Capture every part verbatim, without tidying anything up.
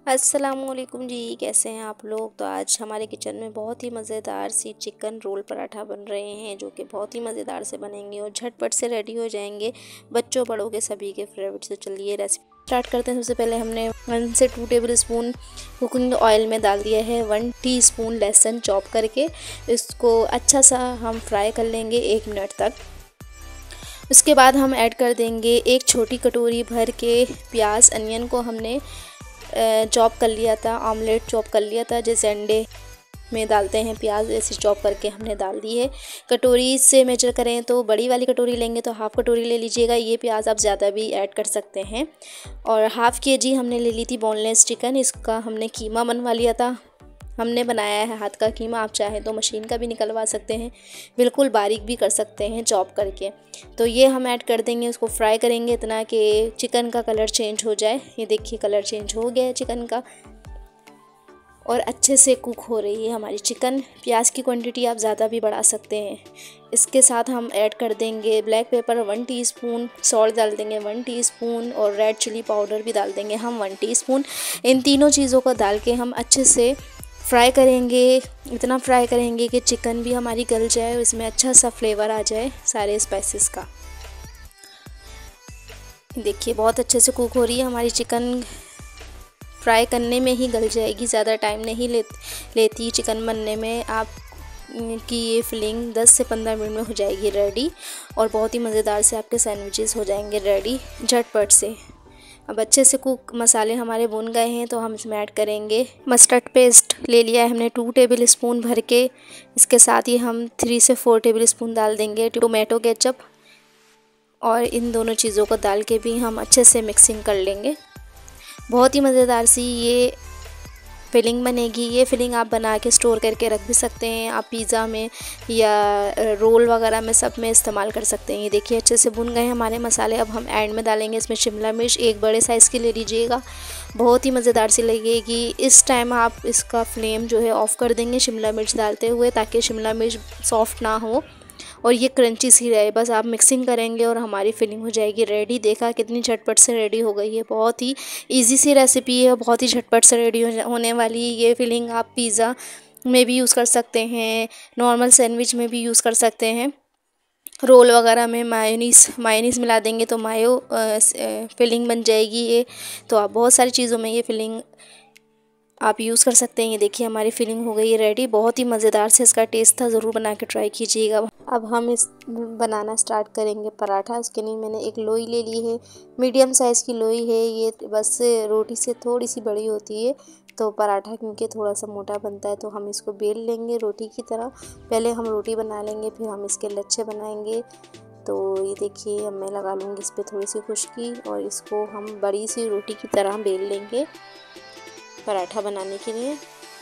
अस्सलामुअलैकुम जी, कैसे हैं आप लोग। तो आज हमारे किचन में बहुत ही मज़ेदार सी चिकन रोल पराठा बन रहे हैं, जो कि बहुत ही मज़ेदार से बनेंगे और झटपट से रेडी हो जाएंगे, बच्चों बड़ों के सभी के फेवरेट। से चलिए रेसिपी स्टार्ट करते हैं। सबसे पहले हमने वन से two tablespoon cooking oil में डाल दिया है। वन टीस्पून लहसुन चॉप करके इसको अच्छा सा हम फ्राई कर लेंगे एक मिनट तक। उसके बाद हम ऐड कर देंगे एक छोटी कटोरी भर के प्याज। अनियन को हमने चॉप कर लिया था, ऑमलेट चॉप कर लिया था, जैसे अंडे में डालते हैं प्याज, ऐसे चॉप करके हमने डाल दी है। कटोरी से मेजर करें तो बड़ी वाली कटोरी लेंगे तो हाफ़ कटोरी ले लीजिएगा। ये प्याज आप ज़्यादा भी ऐड कर सकते हैं। और हाफ़ के जी हमने ले ली थी बोनलेस चिकन। इसका हमने कीमा बनवा लिया था। हमने बनाया है हाथ का कीमा, आप चाहें तो मशीन का भी निकलवा सकते हैं, बिल्कुल बारीक भी कर सकते हैं चॉप करके। तो ये हम ऐड कर देंगे, उसको फ्राई करेंगे इतना कि चिकन का कलर चेंज हो जाए। ये देखिए कलर चेंज हो गया है चिकन का और अच्छे से कुक हो रही है हमारी चिकन। प्याज की क्वांटिटी आप ज़्यादा भी बढ़ा सकते हैं। इसके साथ हम ऐड कर देंगे black pepper one teaspoon, salt डाल देंगे वन टीस्पून और रेड चिली पाउडर भी डाल देंगे हम वन टीस्पून। इन तीनों चीज़ों को डाल के हम अच्छे से फ्राई करेंगे। इतना फ्राई करेंगे कि चिकन भी हमारी गल जाए और इसमें अच्छा सा फ्लेवर आ जाए सारे स्पाइसेस का। देखिए बहुत अच्छे से कुक हो रही है हमारी चिकन। फ्राई करने में ही गल जाएगी, ज़्यादा टाइम नहीं ले, लेती चिकन बनने में। आप की ये फिलिंग दस से पंद्रह मिनट में हो जाएगी रेडी और बहुत ही मज़ेदार से आपके सैंडविचेस हो जाएंगे रेडी झटपट से। अब अच्छे से कुक मसाले हमारे भुन गए हैं तो हम इसमें ऐड करेंगे मस्टर्ड पेस्ट। ले लिया है हमने टू टेबल स्पून भर के। इसके साथ ही हम थ्री से फोर टेबल स्पून डाल देंगे टोमेटो केचप और इन दोनों चीज़ों को डाल के भी हम अच्छे से मिक्सिंग कर लेंगे। बहुत ही मज़ेदार सी ये फिलिंग बनेगी। ये फिलिंग आप बना के स्टोर करके रख भी सकते हैं। आप पिज़्ज़ा में या रोल वगैरह में सब में इस्तेमाल कर सकते हैं। ये देखिए अच्छे से भुन गए हमारे मसाले। अब हम एंड में डालेंगे इसमें शिमला मिर्च, एक बड़े साइज़ की ले लीजिएगा, बहुत ही मज़ेदार सी लगेगी। इस टाइम आप इसका फ्लेम जो है ऑफ़ कर देंगे शिमला मिर्च डालते हुए, ताकि शिमला मिर्च सॉफ्ट ना हो और ये क्रंची सी रहे। बस आप मिक्सिंग करेंगे और हमारी फिलिंग हो जाएगी रेडी। देखा कितनी झटपट से रेडी हो गई है। बहुत ही इजी सी रेसिपी है, बहुत ही झटपट से रेडी होने वाली ये फिलिंग। आप पिज़्ज़ा में भी यूज़ कर सकते हैं, नॉर्मल सैंडविच में भी यूज़ कर सकते हैं, रोल वगैरह में मायोनीस मायोनीस मिला देंगे तो मायो फिलिंग बन जाएगी ये। तो आप बहुत सारी चीज़ों में ये फिलिंग आप यूज़ कर सकते हैं। ये देखिए हमारी फिलिंग हो गई है रेडी। बहुत ही मज़ेदार से इसका टेस्ट था, ज़रूर बना के ट्राई कीजिएगा। अब हम इस बनाना स्टार्ट करेंगे पराठा। उसके लिए मैंने एक लोई ले ली है, मीडियम साइज़ की लोई है ये, बस रोटी से थोड़ी सी बड़ी होती है। तो पराठा क्योंकि थोड़ा सा मोटा बनता है तो हम इसको बेल लेंगे रोटी की तरह। पहले हम रोटी बना लेंगे, फिर हम इसके लच्छे बनाएंगे। तो ये देखिए अब मैं लगा लूँगी इस पर थोड़ी सी खुश्की और इसको हम बड़ी सी रोटी की तरह बेल लेंगे पराठा बनाने के लिए।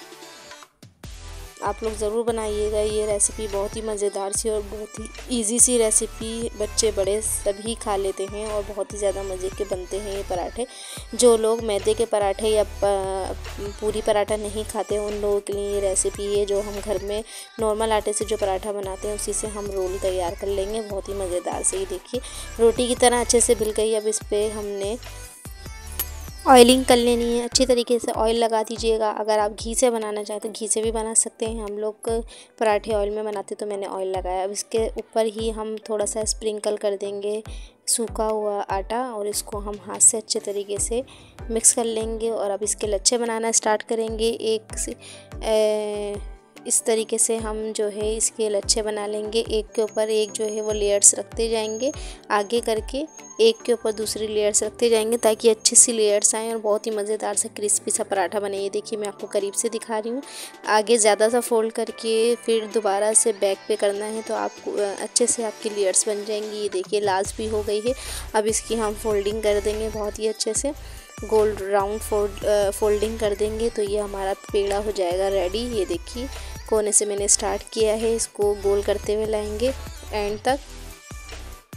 आप लोग ज़रूर बनाइएगा ये रेसिपी, बहुत ही मज़ेदार सी और बहुत ही इजी सी रेसिपी। बच्चे बड़े सभी खा लेते हैं और बहुत ही ज़्यादा मज़े के बनते हैं ये पराठे। जो लोग मैदे के पराठे या पूरी पराठा नहीं खाते उन लोगों के लिए ये रेसिपी है। जो हम घर में नॉर्मल आटे से जो पराठा बनाते हैं उसी से हम रोल तैयार कर लेंगे, बहुत ही मज़ेदार से। ये देखिए रोटी की तरह अच्छे से बिल गई। अब इस पर हमने ऑयलिंग कर लेनी है, अच्छी तरीके से ऑयल लगा दीजिएगा। अगर आप घी से बनाना चाहें तो घी से भी बना सकते हैं। हम लोग पराठे ऑयल में बनाते तो मैंने ऑयल लगाया। अब इसके ऊपर ही हम थोड़ा सा स्प्रिंकल कर देंगे सूखा हुआ आटा और इसको हम हाथ से अच्छे तरीके से मिक्स कर लेंगे। और अब इसके लच्छे बनाना स्टार्ट करेंगे। एक से ए, इस तरीके से हम जो है इसके लच्छे बना लेंगे। एक के ऊपर एक जो है वो लेयर्स रखते जाएंगे, आगे करके एक के ऊपर दूसरी लेयर्स रखते जाएंगे ताकि अच्छी सी लेयर्स आएँ और बहुत ही मज़ेदार सा क्रिस्पी सा पराठा बने। ये देखिए मैं आपको करीब से दिखा रही हूँ। आगे ज़्यादा सा फोल्ड करके फिर दोबारा से बैक पे करना है तो आपको अच्छे से आपकी लेयर्स बन जाएंगी। ये देखिए लास्ट भी हो गई है। अब इसकी हम फोल्डिंग कर देंगे, बहुत ही अच्छे से गोल्ड राउंड फोल्ड फोल्डिंग कर देंगे तो ये हमारा पेड़ा हो जाएगा रेडी। ये देखिए कोने से मैंने स्टार्ट किया है, इसको गोल करते हुए लाएंगे एंड तक।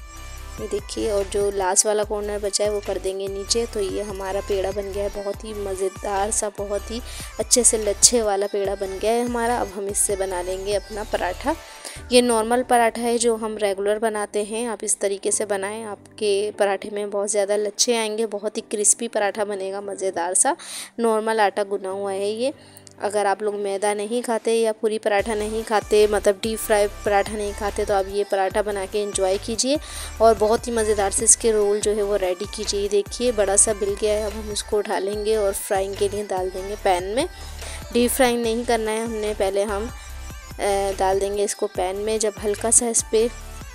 ये देखिए, और जो लास्ट वाला कॉर्नर बचा है वो कर देंगे नीचे। तो ये हमारा पेड़ा बन गया है, बहुत ही मज़ेदार सा, बहुत ही अच्छे से लच्छे वाला पेड़ा बन गया है हमारा। अब हम इससे बना लेंगे अपना पराठा। ये नॉर्मल पराठा है जो हम रेगुलर बनाते हैं, आप इस तरीके से बनाएं, आपके पराठे में बहुत ज़्यादा लच्छे आएंगे, बहुत ही क्रिस्पी पराठा बनेगा, मज़ेदार सा। नॉर्मल आटा गुना हुआ है ये। अगर आप लोग मैदा नहीं खाते या पूरी पराठा नहीं खाते, मतलब डीप फ्राई पराठा नहीं खाते, तो आप ये पराठा बना के एंजॉय कीजिए और बहुत ही मज़ेदार से इसके रोल जो है वो रेडी कीजिए। देखिए बड़ा सा बिल गया है, अब हम इसको उठा लेंगे और फ्राइंग के लिए डाल देंगे पैन में। डीप फ्राइंग नहीं करना है हमने, पहले हम डाल देंगे इसको पैन में। जब हल्का सा इस पर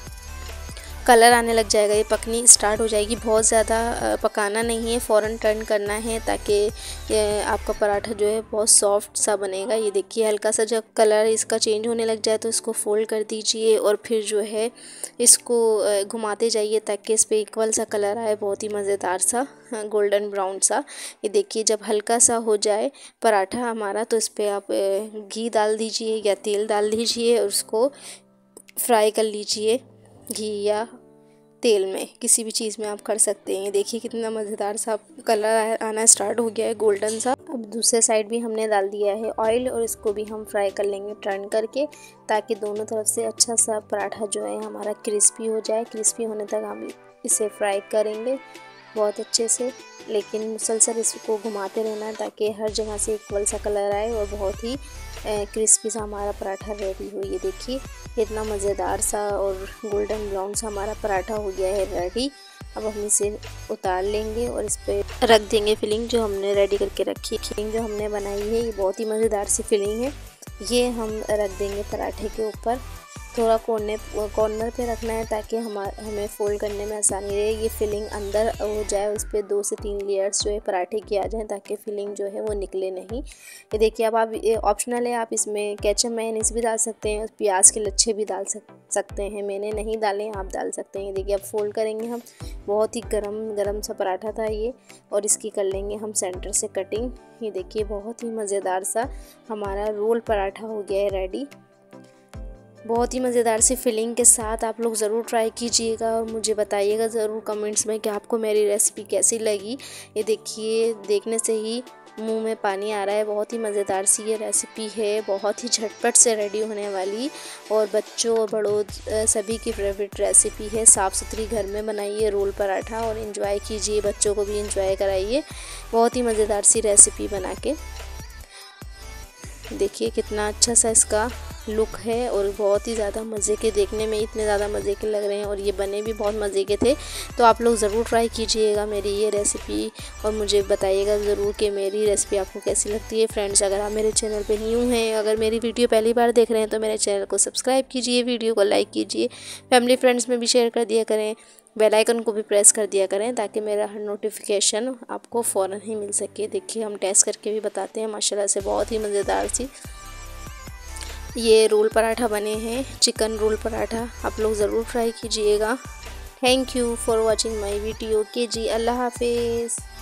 कलर आने लग जाएगा, ये पकनी स्टार्ट हो जाएगी, बहुत ज़्यादा पकाना नहीं है, फ़ौरन टर्न करना है ताकि आपका पराठा जो है बहुत सॉफ्ट सा बनेगा। ये देखिए हल्का सा जब कलर इसका चेंज होने लग जाए तो इसको फोल्ड कर दीजिए और फिर जो है इसको घुमाते जाइए ताकि इस पर इक्वल सा कलर आए, बहुत ही मज़ेदार सा गोल्डन ब्राउन सा। ये देखिए जब हल्का सा हो जाए पराठा हमारा तो इस पर आप घी डाल दीजिए या तेल डाल दीजिए और उसको फ्राई कर लीजिए, घी या तेल में, किसी भी चीज़ में आप कर सकते हैं। देखिए कितना मज़ेदार सा कलर आना स्टार्ट हो गया है, गोल्डन सा। अब दूसरे साइड भी हमने डाल दिया है ऑयल और इसको भी हम फ्राई कर लेंगे टर्न करके, ताकि दोनों तरफ से अच्छा सा पराठा जो है हमारा क्रिस्पी हो जाए। क्रिस्पी होने तक हम इसे फ्राई करेंगे बहुत अच्छे से, लेकिन मुसलसल इसको घुमाते रहना ताकि हर जगह से इक्वल सा कलर आए और बहुत ही क्रिस्पी सा हमारा पराठा रेडी हो। ये देखिए इतना मज़ेदार सा और गोल्डन ब्राउन सा हमारा पराठा हो गया है रेडी। अब हम इसे उतार लेंगे और इस पर रख देंगे फिलिंग जो हमने रेडी करके रखी। फिलिंग जो हमने बनाई है ये बहुत ही मज़ेदार सी फिलिंग है, ये हम रख देंगे पराठे के ऊपर। थोड़ा कोने कॉर्नर पे रखना है ताकि हम हमें फोल्ड करने में आसानी रहे। ये फिलिंग अंदर हो जाए, उस पर दो से तीन लेयर्स जो है पराठे की आ जाए ताकि फिलिंग जो है वो निकले नहीं। ये देखिए अब आप ऑप्शनल है, आप इसमें केचप मेयोनीज भी डाल सकते हैं, प्याज के लच्छे भी डाल सक, सकते हैं। मैंने नहीं डाले, आप डाल सकते हैं। देखिए अब फोल्ड करेंगे हम, बहुत ही गरम गरम सा पराठा था ये, और इसकी कर लेंगे हम सेंटर से कटिंग। ये देखिए बहुत ही मज़ेदार सा हमारा रोल पराठा हो गया है रेडी। बहुत ही मज़ेदार सी फिलिंग के साथ आप लोग ज़रूर ट्राई कीजिएगा और मुझे बताइएगा ज़रूर कमेंट्स में कि आपको मेरी रेसिपी कैसी लगी। ये देखिए देखने से ही मुंह में पानी आ रहा है, बहुत ही मज़ेदार सी ये रेसिपी है, बहुत ही झटपट से रेडी होने वाली और बच्चों और बड़ों सभी की फेवरेट रेसिपी है। साफ़ सुथरी घर में बनाइए रोल पराठा और एंजॉय कीजिए, बच्चों को भी एंजॉय कराइए बहुत ही मज़ेदार सी रेसिपी बना के। देखिए कितना अच्छा सा इसका लुक है और बहुत ही ज़्यादा मज़े के, देखने में इतने ज़्यादा मज़े के लग रहे हैं और ये बने भी बहुत मज़े के थे। तो आप लोग ज़रूर ट्राई कीजिएगा मेरी ये रेसिपी और मुझे बताइएगा ज़रूर कि मेरी रेसिपी आपको कैसी लगती है। फ्रेंड्स अगर आप मेरे चैनल पे न्यू हैं, अगर मेरी वीडियो पहली बार देख रहे हैं तो मेरे चैनल को सब्सक्राइब कीजिए, वीडियो को लाइक कीजिए, फैमिली फ्रेंड्स में भी शेयर कर दिया करें, बेल आइकन को भी प्रेस कर दिया करें ताकि मेरा हर नोटिफिकेशन आपको फ़ौरन ही मिल सके। देखिए हम टेस्ट करके भी बताते हैं, माशाल्लाह से बहुत ही मज़ेदार सी ये रोल पराठा बने हैं, चिकन रोल पराठा। आप लोग ज़रूर ट्राई कीजिएगा। Thank you for watching my video के जी, अल्लाह हाफिज़।